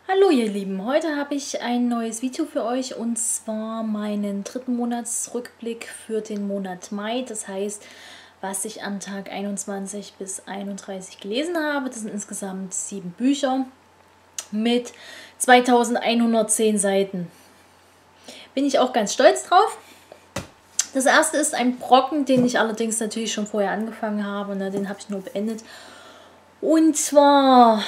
Hallo ihr Lieben, heute habe ich ein neues Video für euch und zwar meinen dritten Monatsrückblick für den Monat Mai. Das heißt, was ich am Tag 21 bis 31 gelesen habe. Das sind insgesamt 7 Bücher mit 2110 Seiten. Bin ich auch ganz stolz drauf. Das erste ist ein Brocken, den ich allerdings natürlich schon vorher angefangen habe. Ne? Den habe ich nur beendet. Und zwar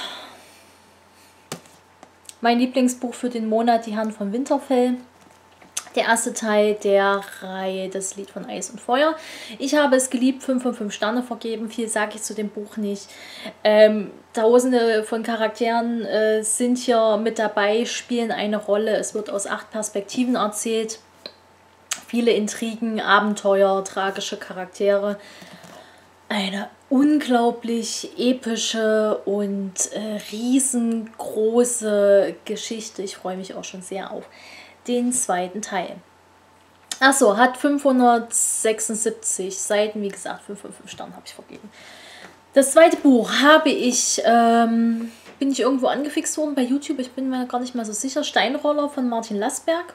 mein Lieblingsbuch für den Monat, Die Herren von Winterfell. Der erste Teil der Reihe Das Lied von Eis und Feuer. Ich habe es geliebt, 5 von 5 Sterne vergeben. Viel sage ich zu dem Buch nicht. Tausende von Charakteren sind hier mit dabei, spielen eine Rolle. Es wird aus 8 Perspektiven erzählt. Viele Intrigen, Abenteuer, tragische Charaktere. Eine unglaublich epische und riesengroße Geschichte. Ich freue mich auch schon sehr auf den zweiten Teil. Achso, hat 576 Seiten. Wie gesagt, 5 von 5 Sternen habe ich vergeben. Das zweite Buch habe ich, bin ich irgendwo angefixt worden bei YouTube. Ich bin mir gar nicht mal so sicher. Steinroller von Martin Lassberg.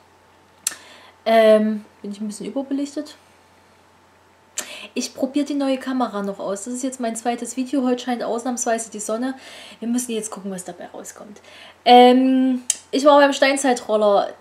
Bin ich ein bisschen überbelichtet. Ich probiere die neue Kamera noch aus. Das ist jetzt mein zweites Video. Heute scheint ausnahmsweise die Sonne. Wir müssen jetzt gucken, was dabei rauskommt. Ich war beim Steinzeitkommissar.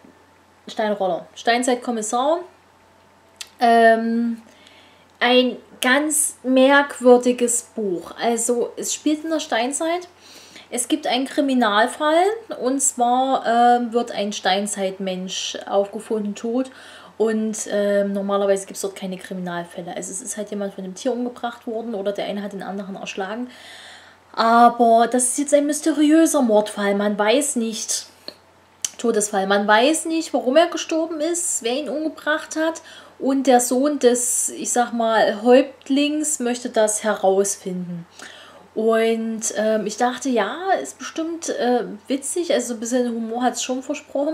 Ein ganz merkwürdiges Buch. Also es spielt in der Steinzeit. Es gibt einen Kriminalfall und zwar wird ein Steinzeitmensch aufgefunden tot. Und normalerweise gibt es dort keine Kriminalfälle. Also es ist halt jemand von einem Tier umgebracht worden oder der eine hat den anderen erschlagen. Aber das ist jetzt ein mysteriöser Mordfall. Man weiß nicht, Todesfall, man weiß nicht, warum er gestorben ist, wer ihn umgebracht hat. Und der Sohn des, ich sag mal, Häuptlings möchte das herausfinden. Und ich dachte, ja, ist bestimmt witzig. Also ein bisschen Humor hat es schon versprochen.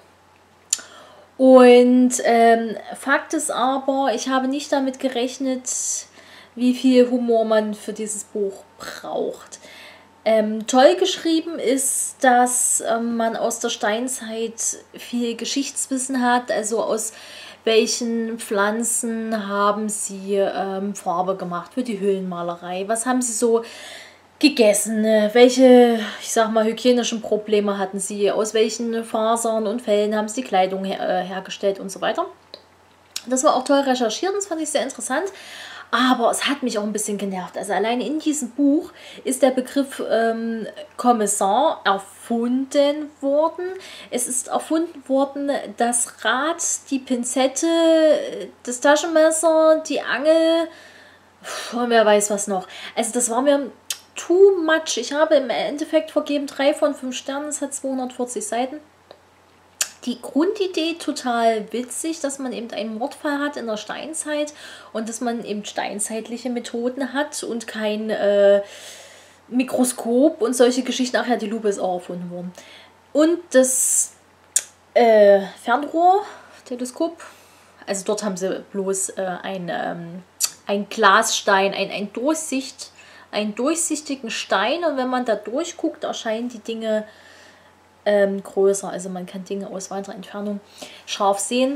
Und Fakt ist aber, ich habe nicht damit gerechnet, wie viel Humor man für dieses Buch braucht. Toll geschrieben ist, dass man aus der Steinzeit viel Geschichtswissen hat, also aus welchen Pflanzen haben sie Farbe gemacht für die Höhlenmalerei, was haben sie so gegessen, welche, ich sag mal, hygienischen Probleme hatten sie, aus welchen Fasern und Fellen haben sie die Kleidung hergestellt und so weiter. Das war auch toll recherchiert, das fand ich sehr interessant, aber es hat mich auch ein bisschen genervt. Also alleine in diesem Buch ist der Begriff Kommissar erfunden worden. Es ist erfunden worden das Rad, die Pinzette, das Taschenmesser, die Angel und wer weiß was noch. Also das war mir too much. Ich habe im Endeffekt vergeben 3 von 5 Sternen. Es hat 240 Seiten. Die Grundidee total witzig, dass man eben einen Mordfall hat in der Steinzeit und dass man eben steinzeitliche Methoden hat und kein Mikroskop und solche Geschichten. Ach ja, die Lupe ist auch erfunden worden. Und das Fernrohr, Teleskop, also dort haben sie bloß ein Glasstein, einen durchsichtigen Stein, und wenn man da durchguckt, erscheinen die Dinge größer. Also man kann Dinge aus weiterer Entfernung scharf sehen.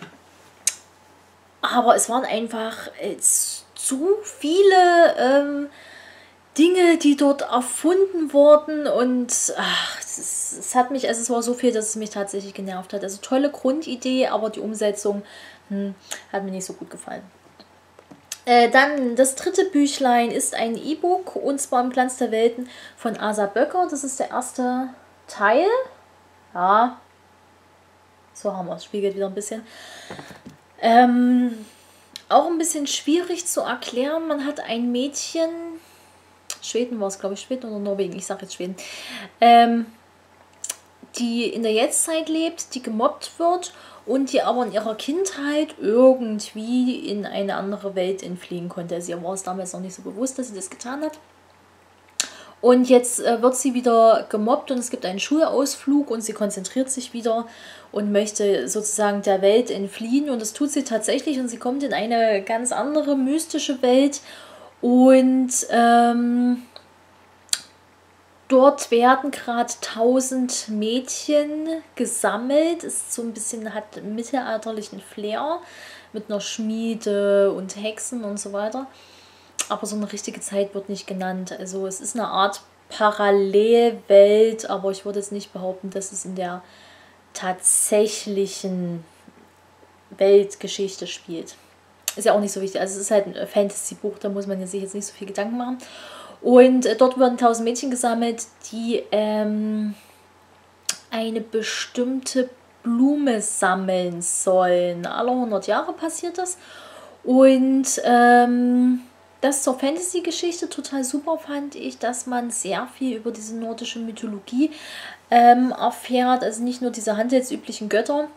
Aber es waren einfach zu viele Dinge, die dort erfunden wurden, und es hat mich, also es war so viel, dass es mich tatsächlich genervt hat. Also tolle Grundidee, aber die Umsetzung hat mir nicht so gut gefallen. Dann das dritte Büchlein ist ein E-Book, und zwar Im Glanz der Welten von Asa Böcker. Das ist der erste Teil. Ja, so haben wir es. Spiegelt wieder ein bisschen. Auch ein bisschen schwierig zu erklären. Man hat ein Mädchen, Schweden war es, glaube ich, Schweden oder Norwegen, ich sage jetzt Schweden, die in der Jetztzeit lebt, die gemobbt wird und die aber in ihrer Kindheit irgendwie in eine andere Welt entfliehen konnte. Also ihr war es damals noch nicht so bewusst, dass sie das getan hat. Und jetzt wird sie wieder gemobbt und es gibt einen Schulausflug und sie konzentriert sich wieder und möchte sozusagen der Welt entfliehen. Und das tut sie tatsächlich, und sie kommt in eine ganz andere mystische Welt. Und dort werden gerade 1000 Mädchen gesammelt. Ist so ein bisschen, hat einen mittelalterlichen Flair mit einer Schmiede und Hexen und so weiter. Aber so eine richtige Zeit wird nicht genannt. Also es ist eine Art Parallelwelt, aber ich würde jetzt nicht behaupten, dass es in der tatsächlichen Weltgeschichte spielt. Ist ja auch nicht so wichtig. Also es ist halt ein Fantasy-Buch, da muss man sich jetzt nicht so viel Gedanken machen. Und dort wurden 1000 Mädchen gesammelt, die eine bestimmte Blume sammeln sollen. Alle 100 Jahre passiert das. Und das zur Fantasy-Geschichte total super fand ich, dass man sehr viel über diese nordische Mythologie erfährt. Also nicht nur diese handelsüblichen Götter,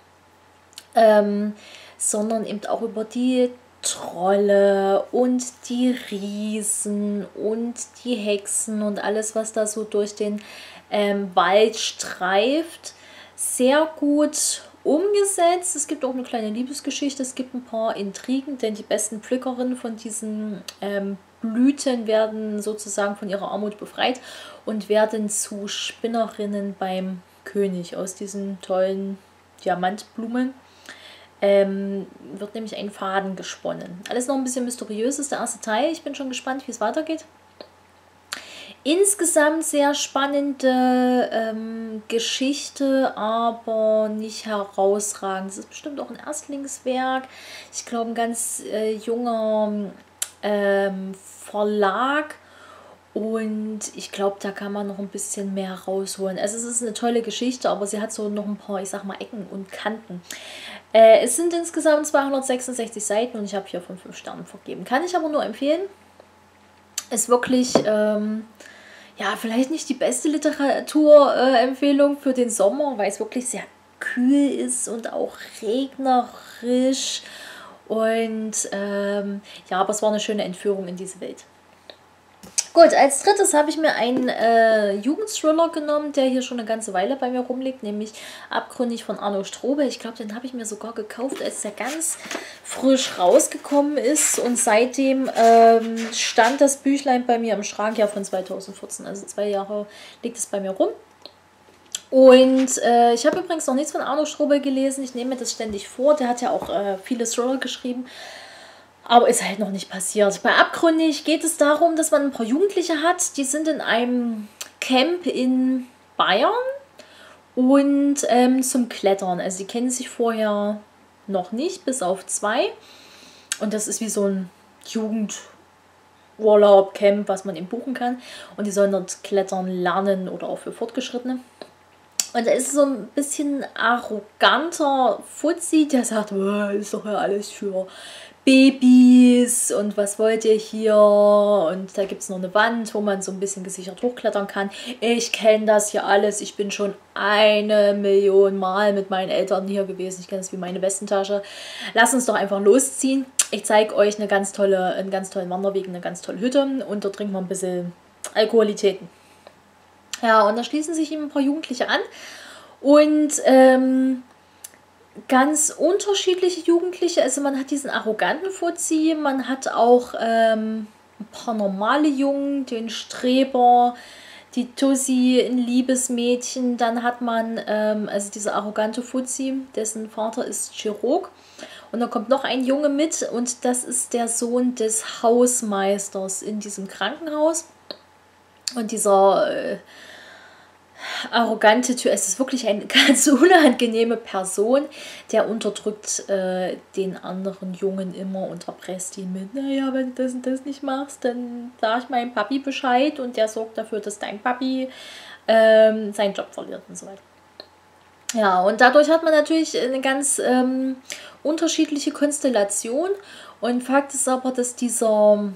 sondern eben auch über die Trolle und die Riesen und die Hexen und alles, was da so durch den Wald streift. Sehr gut umgesetzt. Es gibt auch eine kleine Liebesgeschichte, es gibt ein paar Intrigen, denn die besten Pflückerinnen von diesen Blüten werden sozusagen von ihrer Armut befreit und werden zu Spinnerinnen beim König aus diesen tollen Diamantblumen. Wird nämlich ein Faden gesponnen. Alles noch ein bisschen mysteriös ist der erste Teil. Ich bin schon gespannt, wie es weitergeht. Insgesamt sehr spannende Geschichte, aber nicht herausragend. Es ist bestimmt auch ein Erstlingswerk. Ich glaube, ein ganz junger Verlag. Und ich glaube, da kann man noch ein bisschen mehr rausholen. Also es ist eine tolle Geschichte, aber sie hat so noch ein paar, ich sag mal, Ecken und Kanten. Es sind insgesamt 266 Seiten und ich habe hier von 5 Sternen vergeben. Kann ich aber nur empfehlen. Ist wirklich, ja, vielleicht nicht die beste Literaturempfehlung für den Sommer, weil es wirklich sehr kühl ist und auch regnerisch. Und ja, aber es war eine schöne Entführung in diese Welt. Gut, als drittes habe ich mir einen Jugendthriller genommen, der hier schon eine ganze Weile bei mir rumliegt, nämlich Abgründig von Arno Strobel. Ich glaube, den habe ich mir sogar gekauft, als der ganz frisch rausgekommen ist. Und seitdem stand das Büchlein bei mir im Schrank, ja, von 2014. Also 2 Jahre liegt es bei mir rum. Und ich habe übrigens noch nichts von Arno Strobel gelesen. Ich nehme mir das ständig vor. Der hat ja auch viele Thriller geschrieben. Aber ist halt noch nicht passiert. Bei Abgründig geht es darum, dass man ein paar Jugendliche hat, die sind in einem Camp in Bayern und zum Klettern. Also die kennen sich vorher noch nicht, bis auf 2. Und das ist wie so ein Jugendurlaub-Camp, was man eben buchen kann. Und die sollen dort klettern lernen oder auch für Fortgeschrittene. Und da ist so ein bisschen arroganter Fuzzi, der sagt, ist doch ja alles für Babys und was wollt ihr hier? Und da gibt es noch eine Wand, wo man so ein bisschen gesichert hochklettern kann. Ich kenne das hier alles. Ich bin schon 1 Million Mal mit meinen Eltern hier gewesen. Ich kenne das wie meine Westentasche. Lass uns doch einfach losziehen. Ich zeige euch einen ganz tollen Wanderweg, eine ganz tolle Hütte und dort trinken wir ein bisschen Alkoholitäten. Ja, und da schließen sich ihm ein paar Jugendliche an und ganz unterschiedliche Jugendliche. Also man hat diesen arroganten Fuzzi, man hat auch ein paar normale Jungen, den Streber, die Tussi, ein Liebesmädchen. Dann hat man also dieser arrogante Fuzzi, dessen Vater ist Chirurg. Und dann kommt noch ein Junge mit und das ist der Sohn des Hausmeisters in diesem Krankenhaus. Und dieser arrogante Typ, es ist wirklich eine ganz unangenehme Person, der unterdrückt den anderen Jungen immer und erpresst ihn mit, naja, wenn du das und das nicht machst, dann sage ich meinem Papi Bescheid und der sorgt dafür, dass dein Papi seinen Job verliert und so weiter. Ja, und dadurch hat man natürlich eine ganz unterschiedliche Konstellation und Fakt ist aber, dass dieser,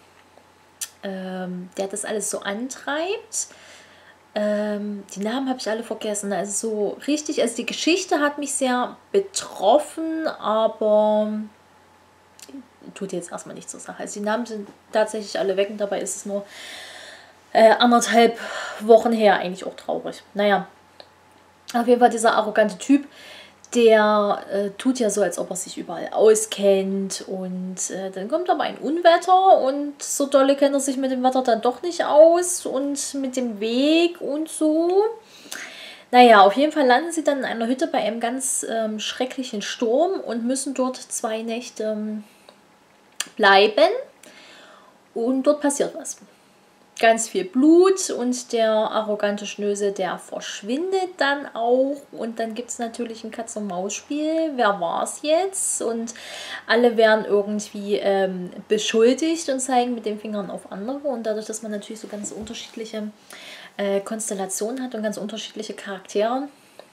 der das alles so antreibt, die Namen habe ich alle vergessen, also so richtig, also die Geschichte hat mich sehr betroffen, aber tut jetzt erstmal nichts zur Sache. Also die Namen sind tatsächlich alle weg und dabei ist es nur 1,5 Wochen her, eigentlich auch traurig. Naja, auf jeden Fall dieser arrogante Typ, der tut ja so, als ob er sich überall auskennt und dann kommt aber ein Unwetter und so dolle kennt er sich mit dem Wetter dann doch nicht aus und mit dem Weg und so. Naja, auf jeden Fall landen sie dann in einer Hütte bei einem ganz schrecklichen Sturm und müssen dort 2 Nächte bleiben und dort passiert was. Ganz viel Blut und der arrogante Schnösel, der verschwindet dann auch und dann gibt es natürlich ein Katz-und-Maus-Spiel. Wer war es jetzt? Und alle werden irgendwie beschuldigt und zeigen mit den Fingern auf andere und dadurch, dass man natürlich so ganz unterschiedliche Konstellationen hat und ganz unterschiedliche Charaktere,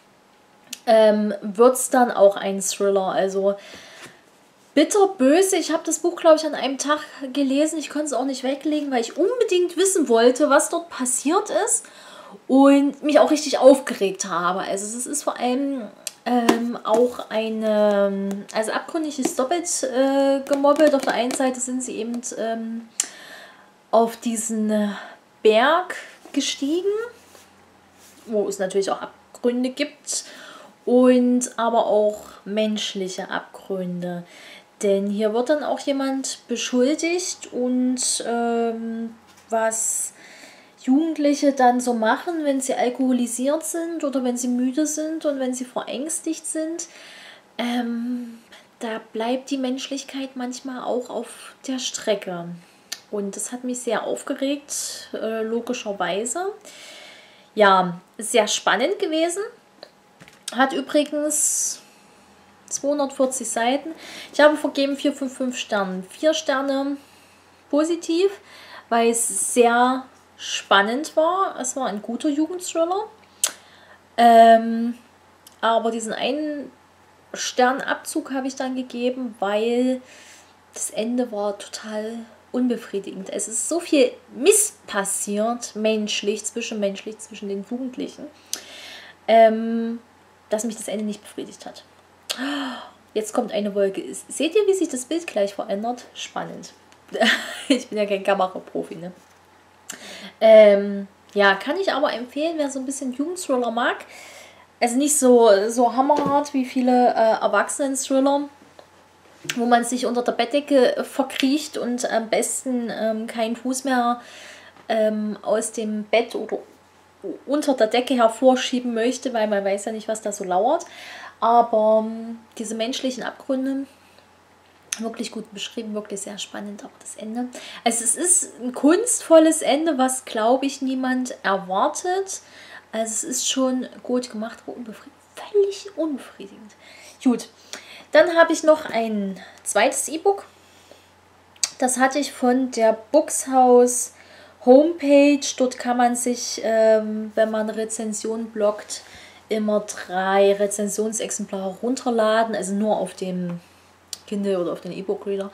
wird es dann auch ein Thriller. Also bitterböse. Ich habe das Buch, glaube ich, an einem Tag gelesen. Ich konnte es auch nicht weglegen, weil ich unbedingt wissen wollte, was dort passiert ist und mich auch richtig aufgeregt habe. Also es ist vor allem auch eine, also abgründig ist doppelt gemobbelt. Auf der einen Seite sind sie eben auf diesen Berg gestiegen, wo es natürlich auch Abgründe gibt und aber auch menschliche Abgründe. Denn hier wird dann auch jemand beschuldigt und was Jugendliche dann so machen, wenn sie alkoholisiert sind oder wenn sie müde sind und wenn sie verängstigt sind, da bleibt die Menschlichkeit manchmal auch auf der Strecke. Und das hat mich sehr aufgeregt, logischerweise. Ja, sehr spannend gewesen. Hat übrigens 240 Seiten. Ich habe vergeben 4 von 5 Sternen. 4 Sterne positiv, weil es sehr spannend war. Es war ein guter Jugendthriller. Aber diesen einen Sternabzug habe ich dann gegeben, weil das Ende war total unbefriedigend. Es ist so viel Mist passiert, zwischenmenschlich, zwischen den Jugendlichen, dass mich das Ende nicht befriedigt hat. Jetzt kommt eine Wolke. Seht ihr, wie sich das Bild gleich verändert? Spannend. Ich bin ja kein Kameraprofi, ne? Ja, kann ich aber empfehlen, wer so ein bisschen Jugendthriller mag. Also nicht so hammerhart wie viele Erwachsenen-Thriller, wo man sich unter der Bettdecke verkriecht und am besten keinen Fuß mehr aus dem Bett oder unter der Decke hervorschieben möchte, weil man weiß ja nicht, was da so lauert. Aber diese menschlichen Abgründe, wirklich gut beschrieben, wirklich sehr spannend auch das Ende. Also es ist ein kunstvolles Ende, was, glaube ich, niemand erwartet. Also es ist schon gut gemacht, aber völlig unbefriedigend. Gut, dann habe ich noch ein zweites E-Book. Das hatte ich von der Buchshaus Homepage. Dort kann man sich, wenn man Rezensionen bloggt, immer 3 Rezensionsexemplare runterladen, also nur auf dem Kindle oder auf den E-Book-Reader,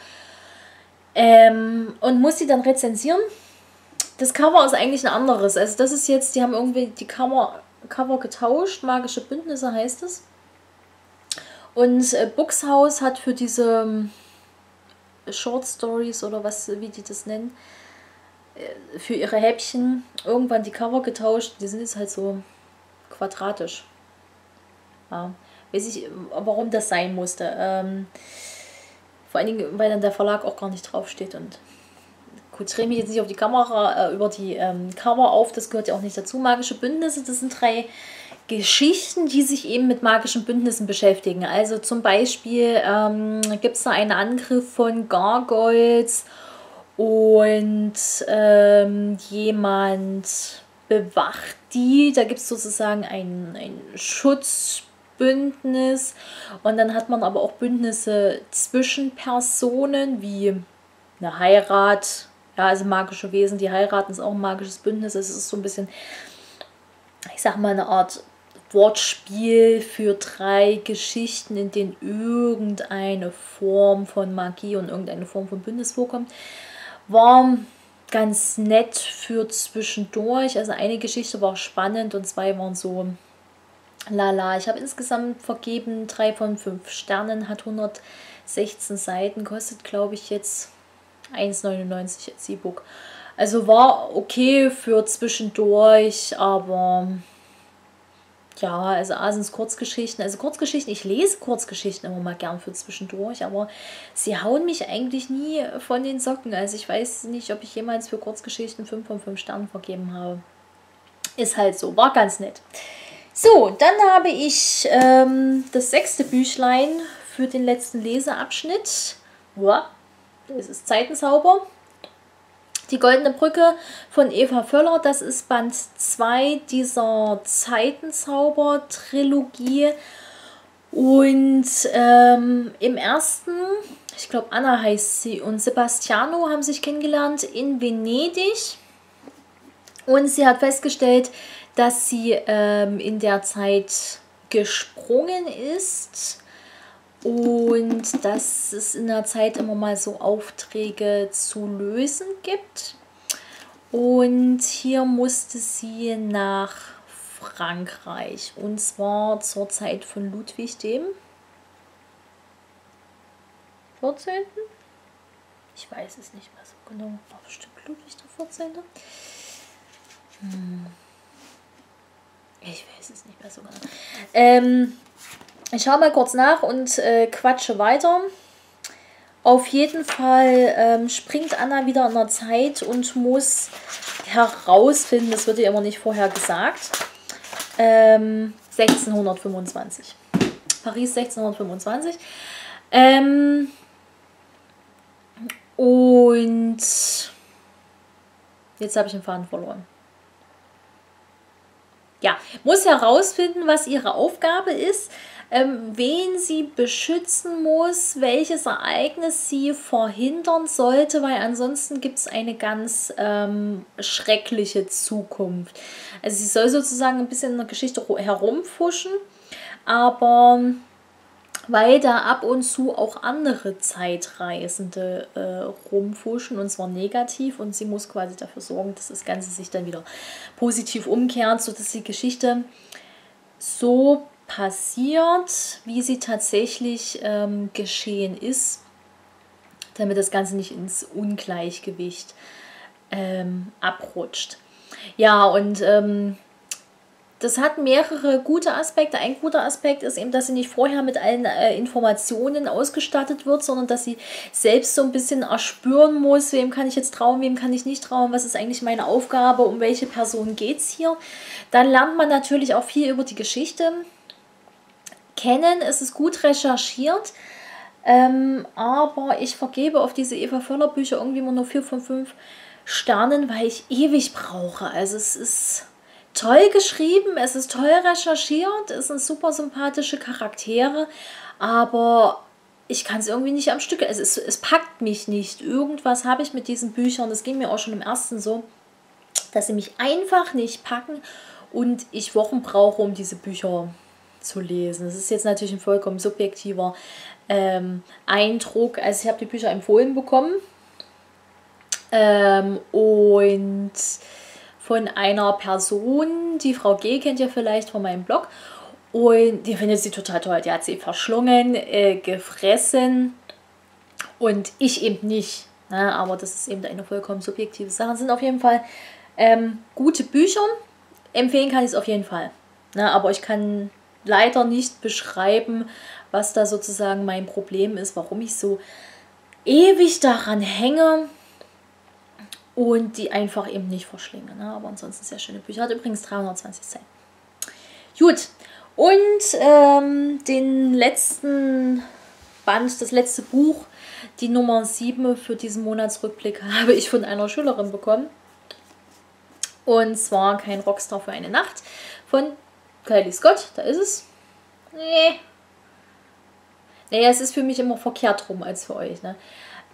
und muss sie dann rezensieren. Das Cover ist eigentlich ein anderes. Also das ist jetzt, die haben irgendwie die Cover getauscht. Magische Bündnisse heißt es. Und Buchshaus hat für diese Short Stories oder was, wie die das nennen, für ihre Häppchen irgendwann die Cover getauscht. Die sind jetzt halt so quadratisch. Ja, weiß ich, warum das sein musste. Vor allen Dingen, weil dann der Verlag auch gar nicht draufsteht. Und gut, ich drehe mich jetzt nicht auf die Kamera, über die Cover auf, das gehört ja auch nicht dazu. Magische Bündnisse, das sind 3 Geschichten, die sich eben mit magischen Bündnissen beschäftigen. Also zum Beispiel gibt es da einen Angriff von Gargoyles und jemand bewacht die. Da gibt es sozusagen ein Schutzbündnis und dann hat man aber auch Bündnisse zwischen Personen, wie eine Heirat. Ja, also magische Wesen, die heiraten, ist auch ein magisches Bündnis. Es ist so ein bisschen, ich sag mal, eine Art Wortspiel für 3 Geschichten, in denen irgendeine Form von Magie und irgendeine Form von Bündnis vorkommt. War ganz nett für zwischendurch. Also eine Geschichte war spannend und 2 waren so lala. Ich habe insgesamt vergeben 3 von 5 Sternen, hat 116 Seiten, kostet glaube ich jetzt 1,99 als E-Book. Also war okay für zwischendurch, aber Ja, also A sind es Kurzgeschichten. Also Kurzgeschichten, ich lese Kurzgeschichten immer mal gern für zwischendurch, aber sie hauen mich eigentlich nie von den Socken. Also ich weiß nicht, ob ich jemals für Kurzgeschichten 5 von 5 Sternen vergeben habe. Ist halt so, war ganz nett. So, dann habe ich das 6. Büchlein für den letzten Leseabschnitt. Ja, das ist Zeitenzauber. Die Goldene Brücke von Eva Völler, das ist Band 2 dieser Zeitenzauber-Trilogie. Und im ersten, ich glaube Anna heißt sie, und Sebastiano haben sich kennengelernt in Venedig. Und sie hat festgestellt, dass sie in der Zeit gesprungen ist. Und dass es in der Zeit immer mal so Aufträge zu lösen gibt. Und hier musste sie nach Frankreich. Und zwar zur Zeit von Ludwig dem 14. Ich weiß es nicht mehr so genau. War bestimmt Ludwig der 14. Ich weiß es nicht mehr so genau. Ich schaue mal kurz nach und quatsche weiter. Auf jeden Fall springt Anna wieder in der Zeit und muss herausfinden, das wird ihr immer nicht vorher gesagt, 1625. Paris 1625. Und jetzt habe ich den Faden verloren. Ja, muss herausfinden, was ihre Aufgabe ist, wen sie beschützen muss, welches Ereignis sie verhindern sollte, weil ansonsten gibt es eine ganz schreckliche Zukunft. Also sie soll sozusagen ein bisschen in der Geschichte herumfuschen, aber weil da ab und zu auch andere Zeitreisende rumfuschen, und zwar negativ, und sie muss quasi dafür sorgen, dass das Ganze sich dann wieder positiv umkehrt, sodass die Geschichte so passiert, wie sie tatsächlich geschehen ist, damit das Ganze nicht ins Ungleichgewicht abrutscht. Ja, und das hat mehrere gute Aspekte. Ein guter Aspekt ist eben, dass sie nicht vorher mit allen Informationen ausgestattet wird, sondern dass sie selbst so ein bisschen erspüren muss, wem kann ich jetzt trauen, wem kann ich nicht trauen, was ist eigentlich meine Aufgabe, um welche Person geht es hier. Dann lernt man natürlich auch viel über die Geschichte kennen. Es ist gut recherchiert, aber ich vergebe auf diese Eva Völler Bücher irgendwie immer nur 4 von 5 Sternen, weil ich ewig brauche. Also es ist toll geschrieben, es ist toll recherchiert, es sind super sympathische Charaktere, aber ich kann es irgendwie nicht am Stück. Es packt mich nicht. Irgendwas habe ich mit diesen Büchern, das ging mir auch schon im ersten so, dass sie mich einfach nicht packen und ich Wochen brauche, um diese Bücher zu lesen. Das ist jetzt natürlich ein vollkommen subjektiver Eindruck. Also ich habe die Bücher empfohlen bekommen und von einer Person, die Frau G. kennt ihr vielleicht von meinem Blog, und die findet sie total toll. Die hat sie verschlungen, gefressen und ich eben nicht. Ne? Aber das ist eben eine vollkommen subjektive Sache. Das sind auf jeden Fall gute Bücher. Empfehlen kann ich es auf jeden Fall. Ne? Aber ich kann leider nicht beschreiben, was da sozusagen mein Problem ist, warum ich so ewig daran hänge und die einfach eben nicht verschlinge. Ne? Aber ansonsten sehr schöne Bücher. Hat übrigens 320 Seiten. Gut, und den letzten Band, das letzte Buch, die Nummer 7 für diesen Monatsrückblick, habe ich von einer Schülerin bekommen. Und zwar Kein Rockstar für eine Nacht von Kylie Scott. Da ist es. Nee. Naja, es ist für mich immer verkehrt rum als für euch. Ne?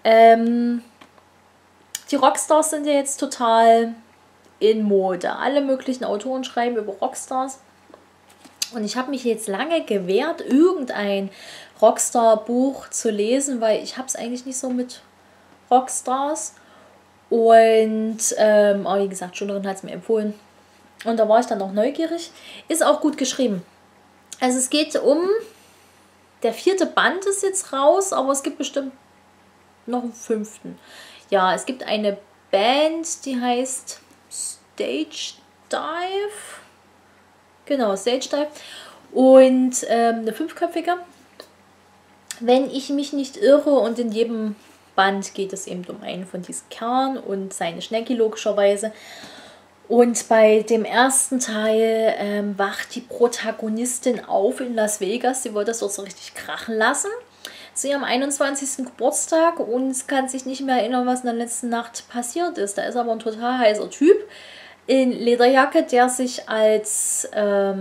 Die Rockstars sind ja jetzt total in Mode. Alle möglichen Autoren schreiben über Rockstars. Und ich habe mich jetzt lange gewehrt, irgendein Rockstar-Buch zu lesen, weil ich habe es eigentlich nicht so mit Rockstars. Und aber wie gesagt, Schülerin hat es mir empfohlen. Und da war ich dann auch neugierig. Ist auch gut geschrieben. Also es geht um, der 4. Band ist jetzt raus, aber es gibt bestimmt noch einen 5. Ja, es gibt eine Band, die heißt Stage Dive. Genau, Stage Dive. Und eine 5-köpfige. Wenn ich mich nicht irre, und in jedem Band geht es eben um einen von diesen Kerlen und seine Schnecki logischerweise. Und bei dem ersten Teil wacht die Protagonistin auf in Las Vegas. Sie wollte das dort so richtig krachen lassen zu ihrem 21. Geburtstag und kann sich nicht mehr erinnern, was in der letzten Nacht passiert ist. Da ist aber ein total heißer Typ in Lederjacke, der sich als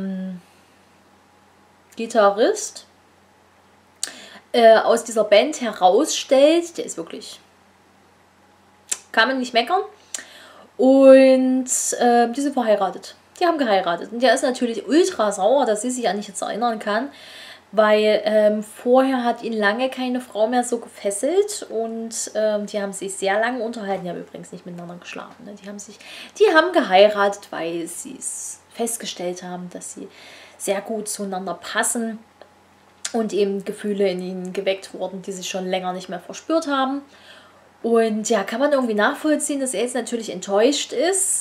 Gitarrist aus dieser Band herausstellt. Der ist wirklich, kann man nicht meckern. Und die sind verheiratet. Die haben geheiratet. Und der ist natürlich ultra sauer, dass sie sich an nichts erinnern kann. Weil vorher hat ihn lange keine Frau mehr so gefesselt. Und die haben sich sehr lange unterhalten. Die haben übrigens nicht miteinander geschlafen. Ne? Die haben geheiratet, weil sie es festgestellt haben, dass sie sehr gut zueinander passen. Und eben Gefühle in ihnen geweckt wurden, die sie schon länger nicht mehr verspürt haben. Und ja, kann man irgendwie nachvollziehen, dass er jetzt natürlich enttäuscht ist.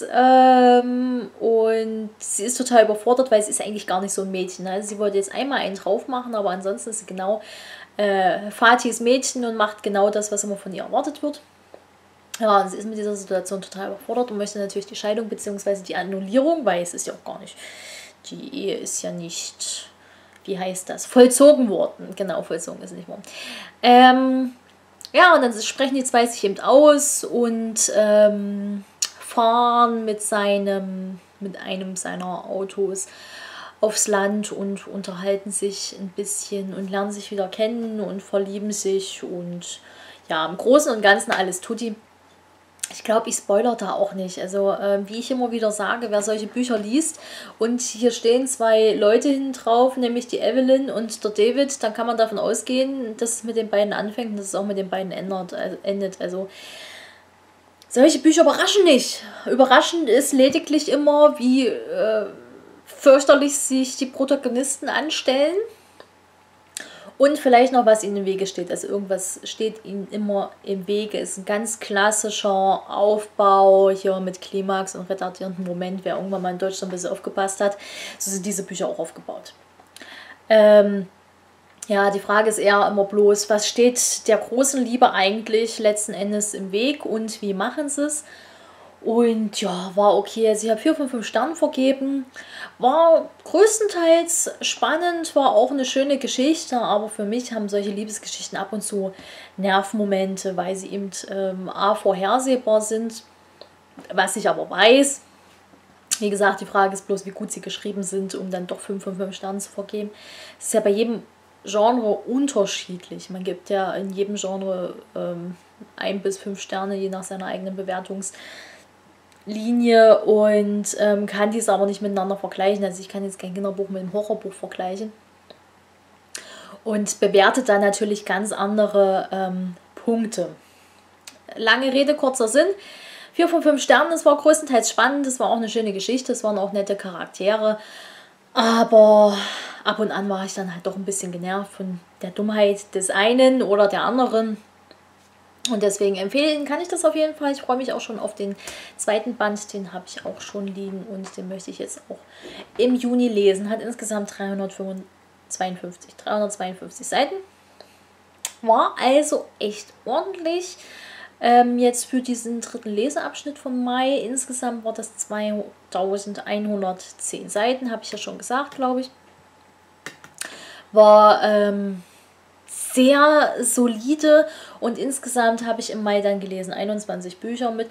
Und sie ist total überfordert, weil sie ist eigentlich gar nicht so ein Mädchen. Ne? Also sie wollte jetzt einmal einen drauf machen, aber ansonsten ist sie genau Fatis Mädchen und macht genau das, was immer von ihr erwartet wird. Ja, und sie ist mit dieser Situation total überfordert und möchte natürlich die Scheidung bzw. die Annullierung, weil es ist ja auch gar nicht, die Ehe ist ja nicht, wie heißt das, vollzogen worden. Genau, vollzogen ist nicht worden. Ja, und dann sprechen die zwei sich eben aus und fahren mit einem seiner Autos aufs Land und unterhalten sich ein bisschen und lernen sich wieder kennen und verlieben sich und ja, im Großen und Ganzen alles tutti. Ich glaube, ich spoilere da auch nicht. Also, wie ich immer wieder sage, wer solche Bücher liest und hier stehen 2 Leute hinten drauf, nämlich die Evelyn und der David, dann kann man davon ausgehen, dass es mit den beiden anfängt und dass es auch mit den beiden endet. Also, solche Bücher überraschen nicht. Überraschend ist lediglich immer, wie fürchterlich sich die Protagonisten anstellen. Und vielleicht noch, was ihnen im Wege steht. Also irgendwas steht ihnen immer im Wege. Ist ein ganz klassischer Aufbau hier mit Klimax und retardierenden Moment. Wer irgendwann mal in Deutschland ein bisschen aufgepasst hat, so sind diese Bücher auch aufgebaut. Ja, die Frage ist eher immer bloß, was steht der großen Liebe eigentlich letzten Endes im Weg und wie machen sie es? Und ja, war okay. Also ich habe 4 von 5 Sternen vergeben. War größtenteils spannend, war auch eine schöne Geschichte, aber für mich haben solche Liebesgeschichten ab und zu Nervmomente, weil sie eben A, vorhersehbar sind, was ich aber weiß. Wie gesagt, die Frage ist bloß, wie gut sie geschrieben sind, um dann doch 5 von 5 Sternen zu vergeben. Es ist ja bei jedem Genre unterschiedlich. Man gibt ja in jedem Genre 1 bis 5 Sterne, je nach seiner eigenen Bewertungslinie und kann diese aber nicht miteinander vergleichen. Also ich kann jetzt kein Kinderbuch mit einem Horrorbuch vergleichen. Und bewertet dann natürlich ganz andere Punkte. Lange Rede, kurzer Sinn. 4 von 5 Sternen, das war größtenteils spannend, das war auch eine schöne Geschichte, es waren auch nette Charaktere. Aber ab und an war ich dann halt doch ein bisschen genervt von der Dummheit des einen oder der anderen. Und deswegen empfehlen kann ich das auf jeden Fall. Ich freue mich auch schon auf den 2. Band, den habe ich auch schon liegen und den möchte ich jetzt auch im Juni lesen. Hat insgesamt 352 Seiten. War also echt ordentlich. Jetzt für diesen 3. Leseabschnitt vom Mai. Insgesamt war das 2110 Seiten, habe ich ja schon gesagt, glaube ich. War sehr solide und insgesamt habe ich im Mai dann gelesen 21 Bücher mit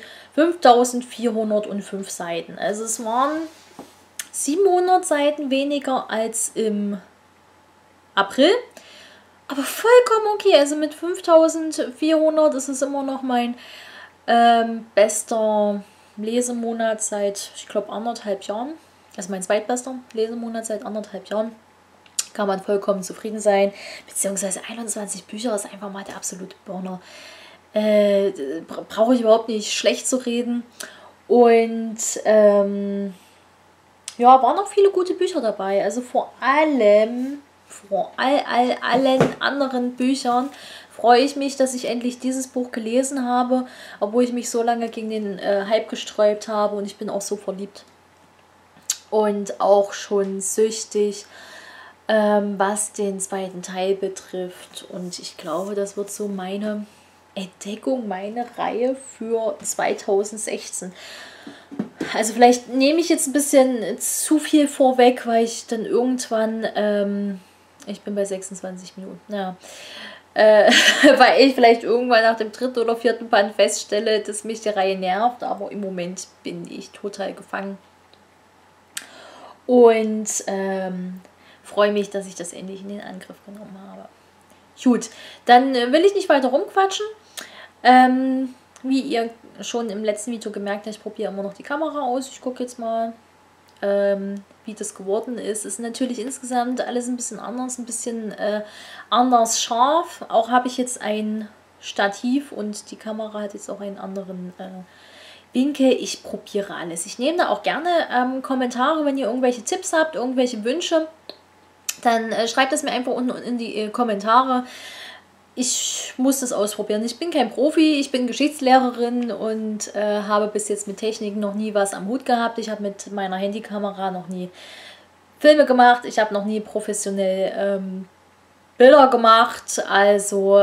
5405 Seiten. Also es waren 700 Seiten weniger als im April. Aber vollkommen okay, also mit 5400 ist es immer noch mein bester Lesemonat seit, ich glaube, 1,5 Jahren. Also mein zweitbester Lesemonat seit 1,5 Jahren. Kann man vollkommen zufrieden sein. Beziehungsweise 21 Bücher ist einfach mal der absolute Burner. Brauche ich überhaupt nicht schlecht zu reden. Und ja, waren auch viele gute Bücher dabei. Also vor allem vor allen anderen Büchern freue ich mich, dass ich endlich dieses Buch gelesen habe, obwohl ich mich so lange gegen den Hype gesträubt habe und ich bin auch so verliebt. und auch schon süchtig, was den zweiten Teil betrifft. Und ich glaube, das wird so meine Entdeckung, meine Reihe für 2016. Also vielleicht nehme ich jetzt ein bisschen zu viel vorweg, weil ich dann irgendwann, ich bin bei 26 Minuten, ja, weil ich vielleicht irgendwann nach dem 3. oder 4. Band feststelle, dass mich die Reihe nervt, aber im Moment bin ich total gefangen. Und freue mich, dass ich das endlich in den Angriff genommen habe. Gut, dann will ich nicht weiter rumquatschen. Wie ihr schon im letzten Video gemerkt habt, ich probiere immer noch die Kamera aus. Ich gucke jetzt mal, wie das geworden ist. Ist natürlich insgesamt alles ein bisschen anders, anders scharf. Auch habe ich jetzt ein Stativ und die Kamera hat jetzt auch einen anderen Winkel. Ich probiere alles. Ich nehme da auch gerne Kommentare, wenn ihr irgendwelche Tipps habt, irgendwelche Wünsche. Dann schreibt es mir einfach unten in die Kommentare. Ich muss das ausprobieren. Ich bin kein Profi, ich bin Geschichtslehrerin und habe bis jetzt mit Technik noch nie was am Hut gehabt. Ich habe mit meiner Handykamera noch nie Filme gemacht. Ich habe noch nie professionell Bilder gemacht. Also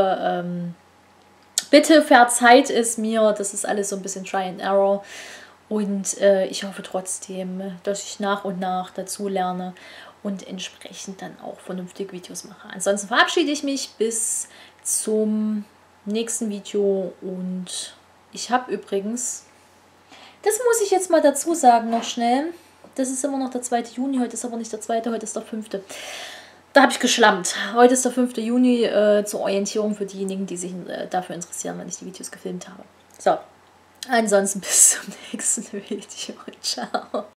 bitte verzeiht es mir. Das ist alles so ein bisschen Try and Error. Und ich hoffe trotzdem, dass ich nach und nach dazu lerne und entsprechend dann auch vernünftige Videos mache. Ansonsten verabschiede ich mich bis zum nächsten Video und ich habe übrigens, das muss ich jetzt mal dazu sagen noch schnell, das ist immer noch der 2. Juni, heute ist aber nicht der 2., heute ist der 5. Da habe ich geschlammt. Heute ist der 5. Juni zur Orientierung für diejenigen, die sich dafür interessieren, wenn ich die Videos gefilmt habe. So, ansonsten bis zum nächsten Video. Ciao.